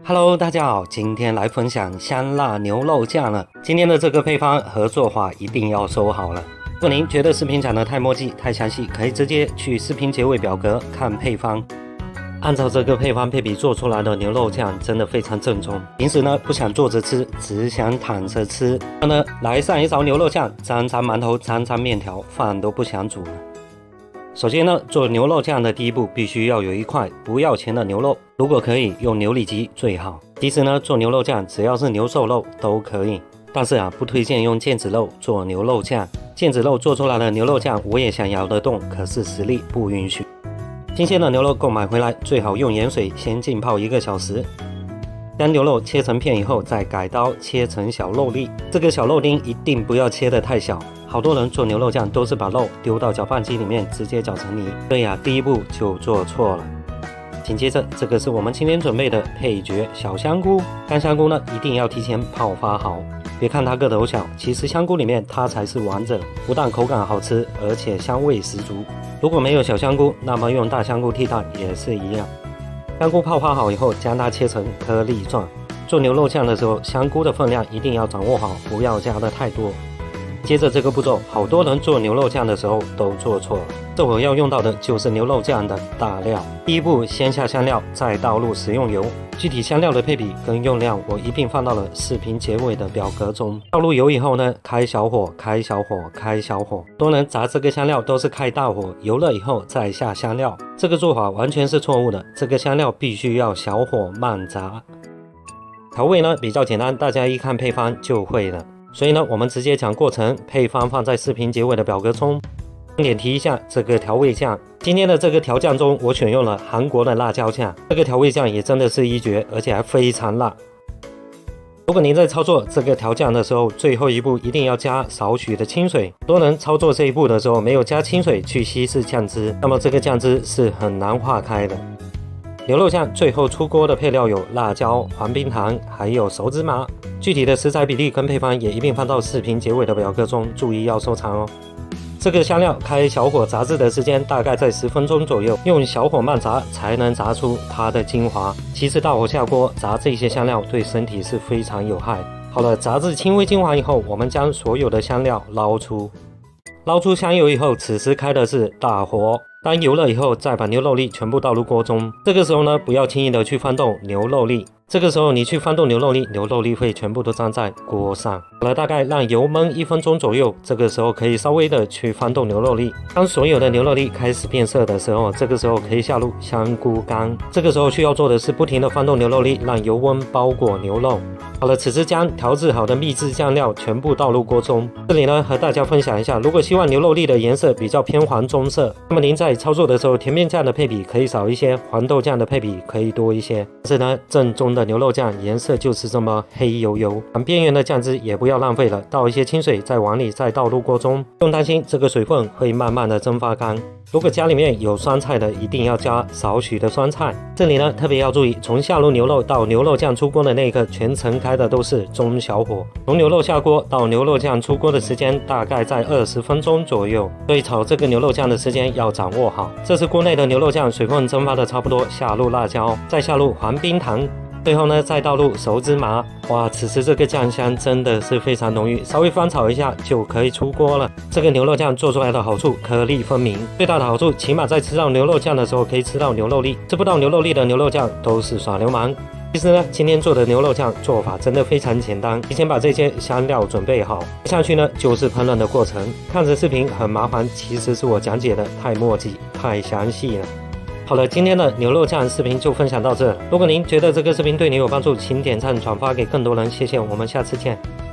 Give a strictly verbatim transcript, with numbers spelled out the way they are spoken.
Hello， 大家好，今天来分享香辣牛肉酱了。今天的这个配方和做法一定要收好了。如果您觉得视频讲的太墨迹、太详细，可以直接去视频结尾表格看配方。按照这个配方配比做出来的牛肉酱真的非常正宗。平时呢不想坐着吃，只想躺着吃，那呢来上一勺牛肉酱，沾沾馒头，沾沾面条，饭都不想煮了。首先呢，做牛肉酱的第一步必须要有一块不要钱的牛肉，如果可以用牛里脊最好。其实呢，做牛肉酱只要是牛瘦肉都可以，但是啊，不推荐用腱子肉做牛肉酱。腱子肉做出来的牛肉酱我也想咬得动，可是实力不允许。新鲜的牛肉购买回来，最好用盐水先浸泡一个小时。将牛肉切成片以后，再改刀切成小肉粒。这个小肉丁一定不要切得太小。好多人做牛肉酱都是把肉丢到搅拌机里面直接搅成泥，对呀，第一步就做错了。紧接着，这个是我们今天准备的配角小香菇。干香菇呢，一定要提前泡发好。别看它个头小，其实香菇里面它才是王者，不但口感好吃，而且香味十足。如果没有小香菇，那么用大香菇替代也是一样。香菇泡发好以后，将它切成颗粒状。做牛肉酱的时候，香菇的分量一定要掌握好，不要加的太多。接着这个步骤，好多人做牛肉酱的时候都做错了。这会要用到的就是牛肉酱的大料。第一步，先下香料，再倒入食用油。具体香料的配比跟用量，我一并放到了视频结尾的表格中。倒入油以后呢，开小火，开小火，开小火。多人炸这个香料都是开大火，油热以后再下香料，这个做法完全是错误的。这个香料必须要小火慢炸。调味呢比较简单，大家一看配方就会了。所以呢，我们直接讲过程，配方放在视频结尾的表格中。重点提一下这个调味酱，今天的这个调酱中，我选用了韩国的辣椒酱，这个调味酱也真的是一绝，而且还非常辣。如果您在操作这个调酱的时候，最后一步一定要加少许的清水。多人操作这一步的时候没有加清水去稀释酱汁，那么这个酱汁是很难化开的。牛肉酱最后出锅的配料有辣椒、黄冰糖，还有熟芝麻。具体的食材比例跟配方也一并放到视频结尾的表格中，注意要收藏哦。这个香料开小火炸制的时间大概在十分钟左右，用小火慢炸才能炸出它的精华。其实大火下锅炸这些香料对身体是非常有害。好了，炸至轻微精华以后，我们将所有的香料捞出。捞出香油以后，此时开的是大火。当油热以后，再把牛肉粒全部倒入锅中。这个时候呢，不要轻易的去翻动牛肉粒。这个时候你去翻动牛肉粒，牛肉粒会全部都粘在锅上。好了，大概让油焖一分钟左右。这个时候可以稍微的去翻动牛肉粒。当所有的牛肉粒开始变色的时候，这个时候可以下入香菇干。这个时候需要做的是不停的翻动牛肉粒，让油温包裹牛肉。好了，此时将调制好的秘制酱料全部倒入锅中。这里呢，和大家分享一下，如果希望牛肉粒的颜色比较偏黄棕色，那么您在操作的时候，甜面酱的配比可以少一些，黄豆酱的配比可以多一些。但是呢，正宗的牛肉酱颜色就是这么黑黝黝，旁边缘的酱汁也不要浪费了，倒一些清水在碗里，再倒入锅中。不用担心这个水分会慢慢的蒸发干。如果家里面有酸菜的，一定要加少许的酸菜。这里呢，特别要注意，从下入牛肉到牛肉酱出锅的那一刻，全程开的都是中小火。从牛肉下锅到牛肉酱出锅的时间大概在二十分钟左右，所以炒这个牛肉酱的时间要掌握好。这是锅内的牛肉酱水分蒸发的差不多，下入辣椒，再下入黄冰糖。最后呢，再倒入熟芝麻。哇，此时这个酱香真的是非常浓郁，稍微翻炒一下就可以出锅了。这个牛肉酱做出来的好处，颗粒分明。最大的好处，起码在吃到牛肉酱的时候可以吃到牛肉粒，吃不到牛肉粒的牛肉酱都是耍流氓。其实呢，今天做的牛肉酱做法真的非常简单，提前把这些香料准备好，接下去呢就是烹饪的过程。看着视频很麻烦，其实是我讲解的太墨迹、太详细了。好了，今天的牛肉酱视频就分享到这。如果您觉得这个视频对你有帮助，请点赞转发给更多人，谢谢，我们下次见。